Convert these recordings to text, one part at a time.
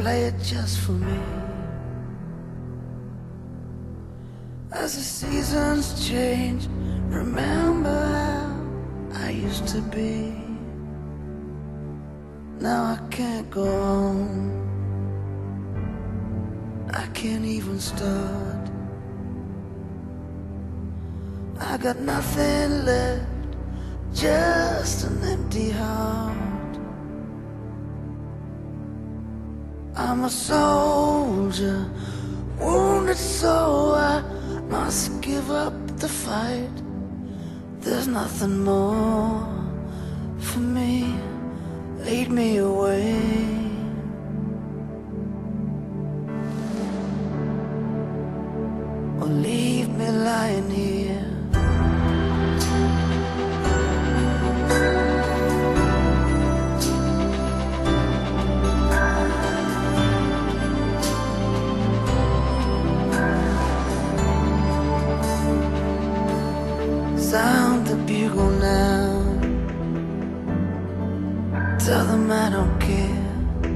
play it just for me. As the seasons change, remember how I used to be. Now I can't go on, I can't even start. I got nothing left, just an empty heart. I'm a soldier, wounded so I must give up the fight. There's nothing more for me, lead me away. Or leave me lying here. Sound the bugle now, tell them I don't care.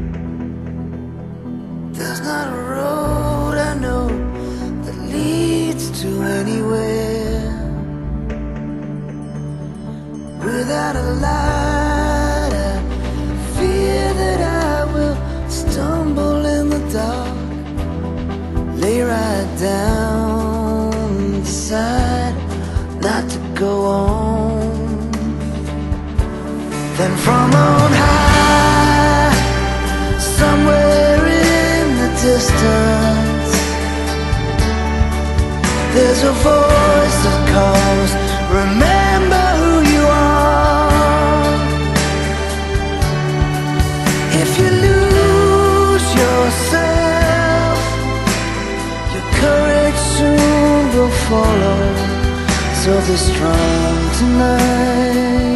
There's not a road I know that leads to anywhere without a light. I fear that I will stumble in the dark, lay right down, decide not to go on. Then from on high, somewhere in the distance, there's a voice that calls, remember who you are. If you lose yourself, your courage soon will follow. So be strong tonight.